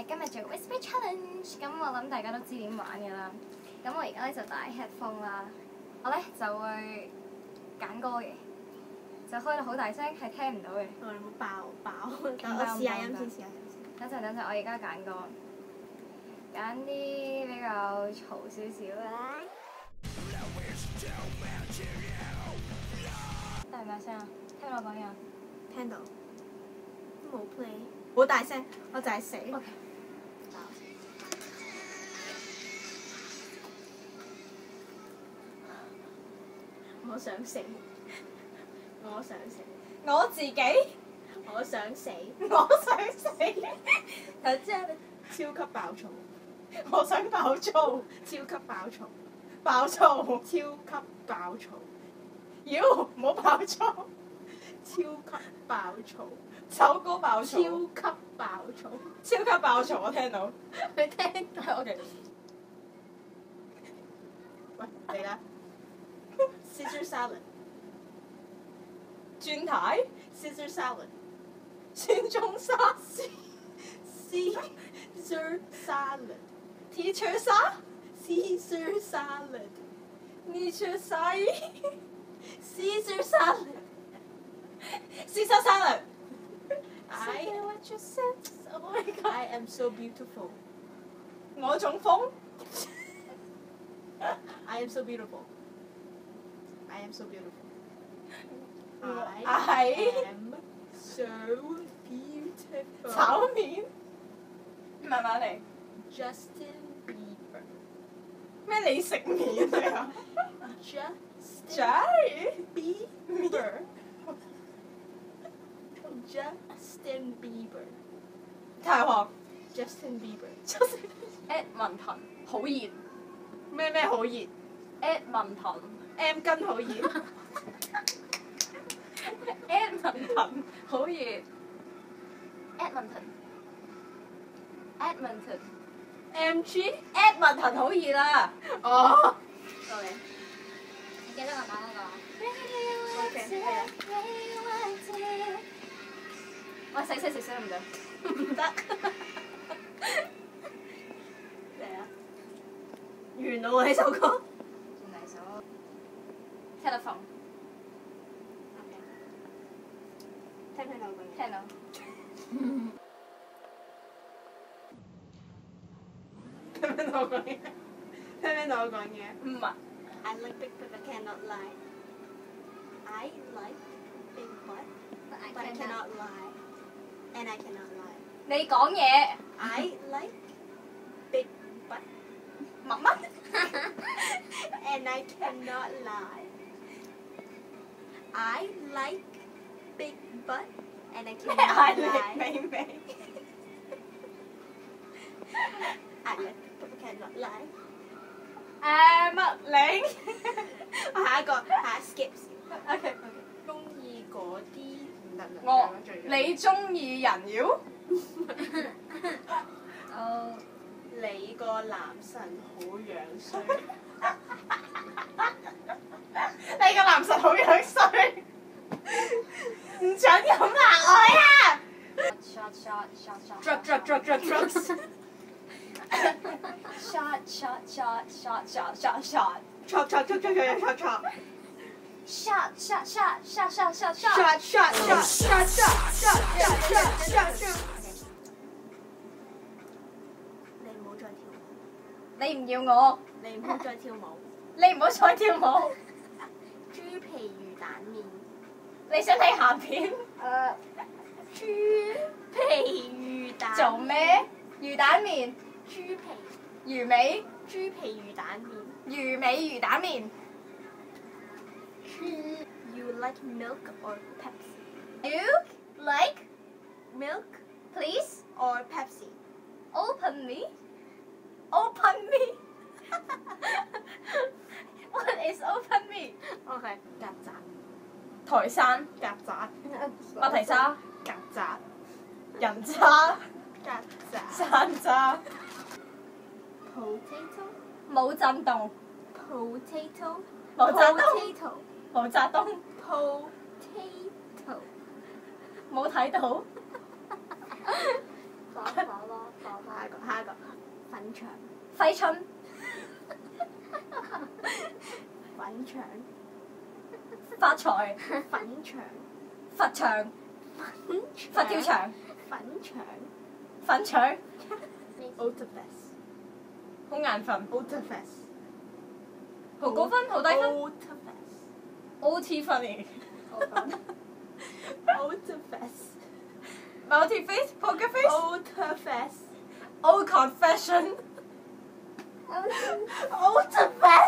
今日做 whisper challenge， 咁我諗大家都知點玩㗎啦。咁我而家咧就戴 headphone 啦，我咧就會揀歌嘅，就開到好大聲，係聽唔到嘅。 我有冇爆？我試下音先，試下音先。 等陣，我而家揀歌，揀啲比較嘈少少啦。大唔大聲啊？聽到我講嘢啊？ 聽到。冇 play。好大聲，我就係死。 OK。 我想死。我想死。 我自己。 我想死。 我想死。 頭先超級爆燥。 我想爆燥。 超級爆燥。 爆燥。 超級爆燥。 妖，唔好爆燥。 超級爆燥。 首歌爆超級爆燥。 超級爆嘈，我聽到。 你聽到 ？OK。 喂，嚟啦 ！Caesar salad。 轉題 Caesar salad。 孫中山。 Caesar salad。 Teacher 沙 Caesar salad。 Teacher 西 Caesar salad。 Caesar salad。 Oh my god. I am so beautiful. 我中風。 I am so beautiful. I am so beautiful. I am so beautiful. 炒麵。慢慢嚟。 Justin Bieber. 咩？你食麵啊 Justin Bieber. Justin Bieber。 太學。 Justin Bieber。 Edmonton 好熱。咩好熱 ？Edmonton M 根好熱。Edmonton 好熱。Edmonton MG Edmonton 好熱啦。 哦。到你。 你記得我打嗰個 ？OK，係啊。 我細聲少少得唔得？ 唔得。嚟啊！完啦喎呢首歌。 轉第首。Telephone。 OK。聽唔聽到我講嘢？ 聽到。 聽唔聽到我講嘢？聽唔聽到我講嘢？ 唔係。 I like big but I cannot lie. I like big butt, but I cannot lie. And I cannot lie. 你講嘢。 I like big butt. 乜？ And I cannot lie. I like big butt and I cannot lie. 美美。 I like big but I cannot lie. 麥玲。 下一個skip。 OK。 中意嗰啲唔得啦。 我你中意人妖？ 你個男神好樣衰。 你個男神好樣衰，唔准咁鬧我啊！Drugs。Shot。 你唔好再跳舞。 你唔要我， 你唔好再跳舞。 你唔好再跳舞。 豬皮魚蛋麵。 你想睇鹹片？ 豬皮魚蛋。 做咩？魚蛋麵。 豬皮。 魚尾。 豬皮魚蛋麵。 魚尾魚蛋麵。 You like milk or Pepsi? You like Milk please or Pepsi? open me. Open me. What is open me? OK，曱甴。 台山。 曱甴。 馬蹄沙。 曱甴。 人渣。 曱甴。 山渣。 Potato。 冇震動。 Potato。 毛澤東。 Potato。 毛澤東。 Potato。 冇睇到。 啦啦啦啦下一個，粉腸。 揮春。 粉腸。 發財。 粉腸。 佛牆。佛跳牆。 粉腸。 粉腸。 Ultrafast。 好眼瞓。 Ultrafast。 好高分，好低分。 Ultrafast。 OT 分嚟。 Ultrafast。 Multi face, poker face. Ultrafast。 Old confession. Ultrafast。